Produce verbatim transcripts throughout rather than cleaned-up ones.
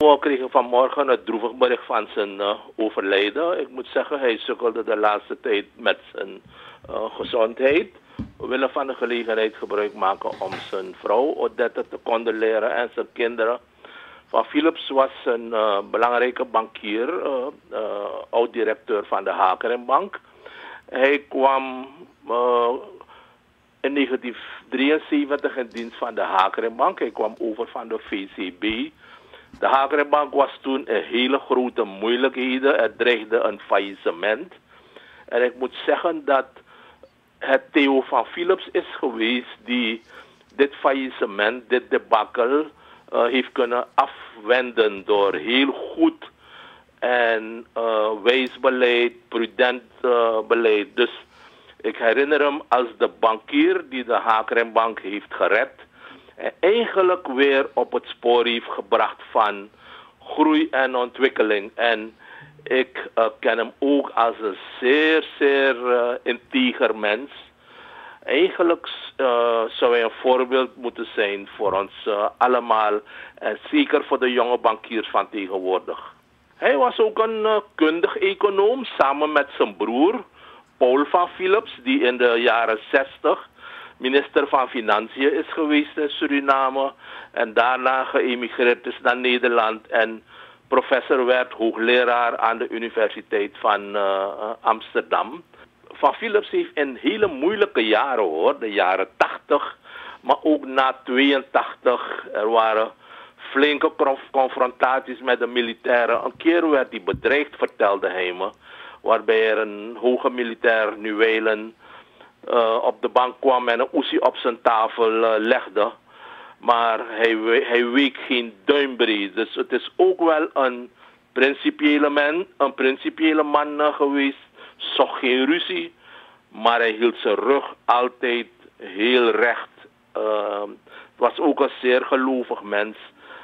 We kregen vanmorgen het droevig bericht van zijn uh, overlijden. Ik moet zeggen, hij sukkelde de laatste tijd met zijn uh, gezondheid. We willen van de gelegenheid gebruik maken om zijn vrouw Odette te condoleren en zijn kinderen. Van Philips was een uh, belangrijke bankier, uh, uh, oud-directeur van de Hakrinbank. Hij kwam uh, in negentien drieënzeventig in dienst van de Hakrinbank. Hij kwam over van de V C B. De Hakrinbank was toen in hele grote moeilijkheden. Er dreigde een faillissement. En ik moet zeggen dat het Theo van Philips is geweest die dit faillissement, dit debacle, uh, heeft kunnen afwenden door heel goed en uh, wijs beleid, prudent uh, beleid. Dus ik herinner hem als de bankier die de Hakrinbank heeft gered en eigenlijk weer op het spoor heeft gebracht van groei en ontwikkeling. En ik uh, ken hem ook als een zeer, zeer uh, integer mens. Eigenlijk uh, zou hij een voorbeeld moeten zijn voor ons uh, allemaal. En zeker voor de jonge bankiers van tegenwoordig. Hij was ook een uh, kundig econoom samen met zijn broer Theo van Philips, die in de jaren zestig minister van Financiën is geweest in Suriname. En daarna geëmigreerd is naar Nederland en professor werd, hoogleraar aan de Universiteit van uh, Amsterdam. Van Philips heeft in hele moeilijke jaren hoor, de jaren tachtig, maar ook na tweeëntachtig, er waren flinke confrontaties met de militairen. Een keer werd hij bedreigd, vertelde hij me, waarbij er een hoge militair Nuwelen uh, op de bank kwam en een oesie op zijn tafel uh, legde. Maar hij, hij week geen duimbreed. Dus het is ook wel een principiële man, een principiële man uh, geweest. Zocht geen ruzie, maar hij hield zijn rug altijd heel recht. Uh, het was ook een zeer gelovig mens.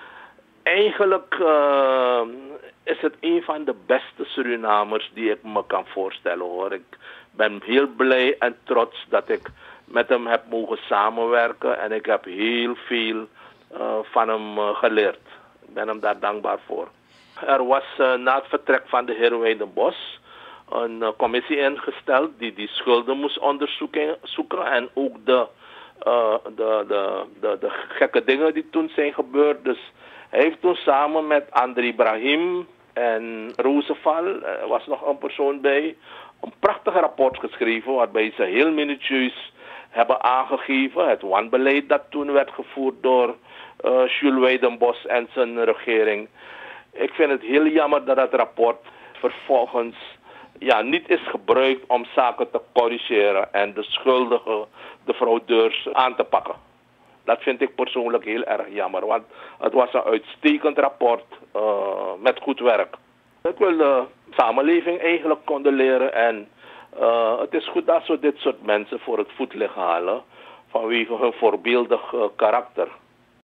Eigenlijk uh, is het een van de beste Surinamers die ik me kan voorstellen hoor. Ik ben heel blij en trots dat ik met hem heb mogen samenwerken en ik heb heel veel uh, van hem uh, geleerd. Ik ben hem daar dankbaar voor. Er was uh, na het vertrek van de heer Weidenbos een uh, commissie ingesteld die die schulden moest onderzoeken zoeken, en ook de, uh, de, de, de, de gekke dingen die toen zijn gebeurd. Dus hij heeft toen samen met André Ibrahim en Roosevelt, er was nog een persoon bij, een prachtig rapport geschreven waarbij ze heel minutieus hebben aangegeven het wanbeleid dat toen werd gevoerd door uh, Jules Weidenbos en zijn regering. Ik vind het heel jammer dat dat rapport vervolgens ja, niet is gebruikt om zaken te corrigeren en de schuldigen, de fraudeurs, aan te pakken. Dat vind ik persoonlijk heel erg jammer, want het was een uitstekend rapport uh, met goed werk. Ik wil de samenleving eigenlijk condoleren en uh, het is goed dat we dit soort mensen voor het voetlicht halen vanwege hun voorbeeldig uh, karakter.